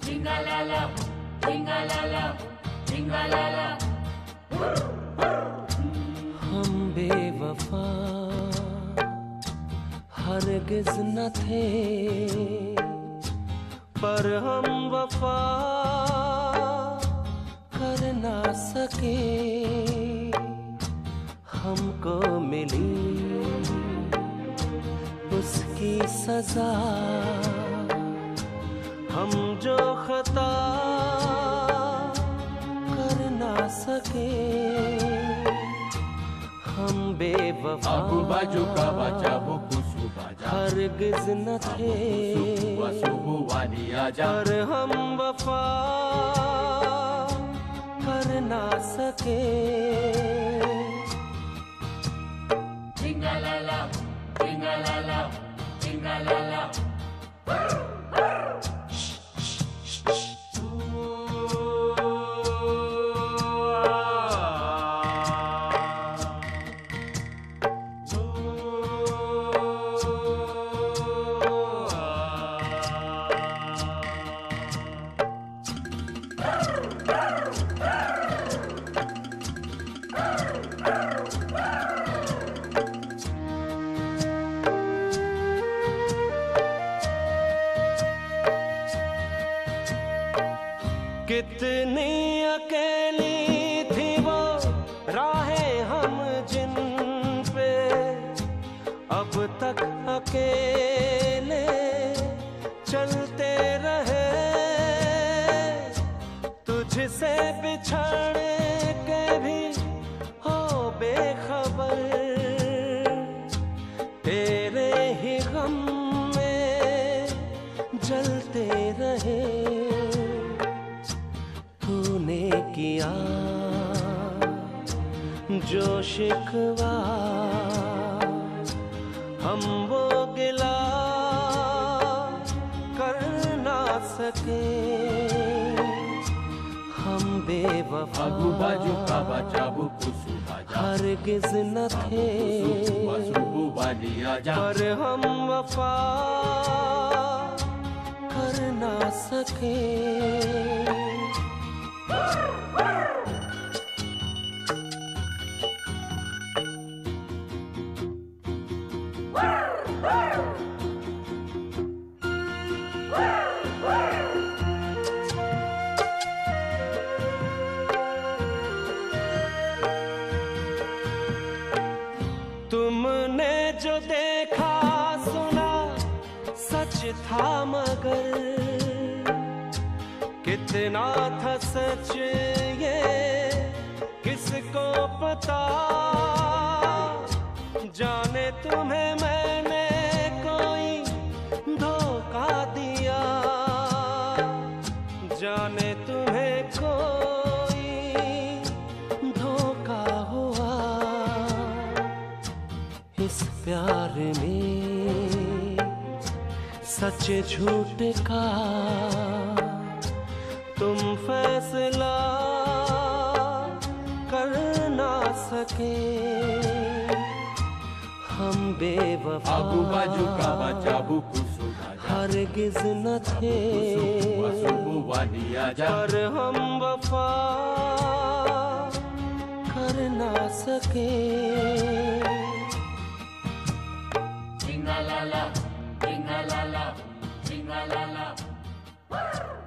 Jingalala, jingalala, jingalala. हम बेवफा हरगिज न थे, पर हम वफा कर ना सके। हमको मिली उसकी सजा, हम जो खता कर ना सके। हम बेवफा Abu baju kabaca buku subaja, हरगिज न थे, subu wadi aja. पर हम वफा कर ना सके। Jingalala, jingalala, jingalala. कितनी अकेली थी वो राहें हम जिन पे, अब तक अकेले चलते रहे। तुझसे बिछड़ के भी हो बेखबर, तेरे ही गम में जलते रहे। तूने किया जो शिकवा, हम वो गिला कर ना सके। हम बेवफा Abu baju kabaca buku subaja, हरगिज न थे, subu wadi aja. पर हम वफा कर ना सके। तुमने जो देखा सुना सच था, मगर कितना था सच ये किसको पता। जाने तुम्हें मैंने कोई धोखा दिया, जाने तुम्हें कोई धोखा हुआ। इस प्यार में सच झूठ का तुम फैसला कर ना सके। हम बेवफा Abu baju kabaca buku subaja, हरगिज न थे, subu wadi aja. पर हम वफा कर ना सके। Jingalala, jingalala, jingalala.